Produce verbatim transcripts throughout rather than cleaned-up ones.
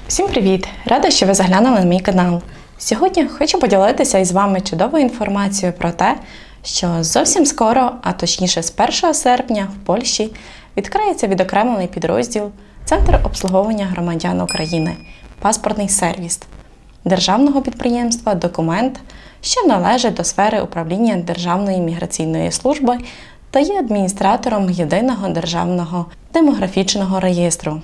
Всім привіт! Рада, що ви заглянули на мій канал. Сьогодні хочу поділитися із вами чудовою інформацією про те, що зовсім скоро, а точніше з першого серпня в Польщі відкриється відокремлений підрозділ Центр обслуговування громадян України «Паспортний сервіс» державного підприємства «Документ», що належить до сфери управління Державної міграційної служби та є адміністратором Єдиного державного демографічного реєстру.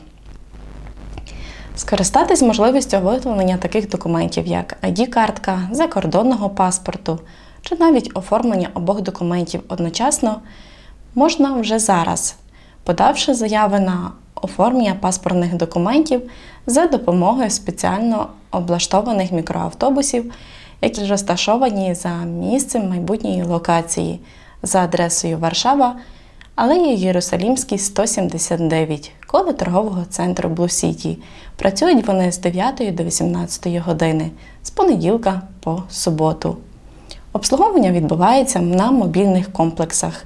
Скористатись можливістю виготовлення таких документів, як ай ді-картка, закордонного паспорту чи навіть оформлення обох документів одночасно, можна вже зараз, подавши заяви на оформлення паспортних документів за допомогою спеціально облаштованих мікроавтобусів, які розташовані за місцем майбутньої локації за адресою Варшава, алея Єрусалімській, сто сімдесят дев'ять, коло торгового центру Blue City. Працюють вони з дев'ятої до вісімнадцятої години, з понеділка по суботу. Обслуговування відбувається на мобільних комплексах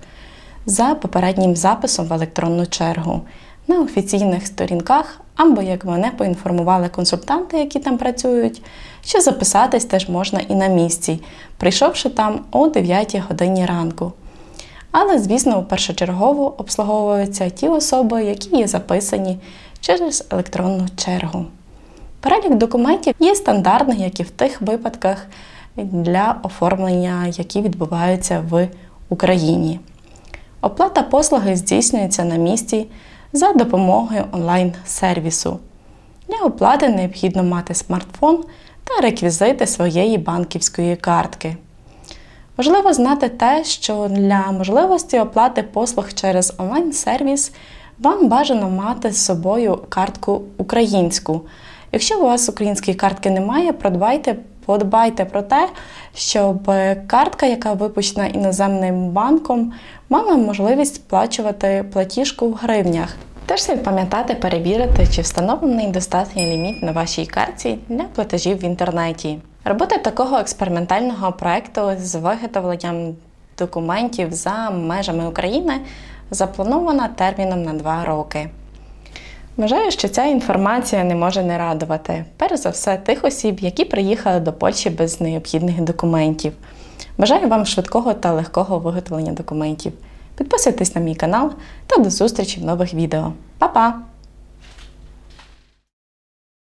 за попереднім записом в електронну чергу, на офіційних сторінках, або, як мене поінформували консультанти, які там працюють, що записатись теж можна і на місці, прийшовши там о дев'ятій годині ранку. Але, звісно, першочергово обслуговуються ті особи, які є записані через електронну чергу. Перелік документів є стандартний, як і в тих випадках для оформлення, які відбуваються в Україні. Оплата послуги здійснюється на місці за допомогою онлайн-сервісу. Для оплати необхідно мати смартфон та реквізити своєї банківської картки. Важливо знати те, що для можливості оплати послуг через онлайн-сервіс вам бажано мати з собою картку українську. Якщо у вас української картки немає, подбайте, подбайте про те, щоб картка, яка випущена іноземним банком, мала можливість сплачувати платіжку в гривнях. Теж слід пам'ятати перевірити, чи встановлений достатній ліміт на вашій картці для платежів в інтернеті. Робота такого експериментального проєкту з виготовленням документів за межами України запланована терміном на два роки. Вважаю, що ця інформація не може не радувати. Перш за все, тих осіб, які приїхали до Польщі без необхідних документів. Бажаю вам швидкого та легкого виготовлення документів. Підписуйтесь на мій канал та до зустрічі в нових відео. Па-па!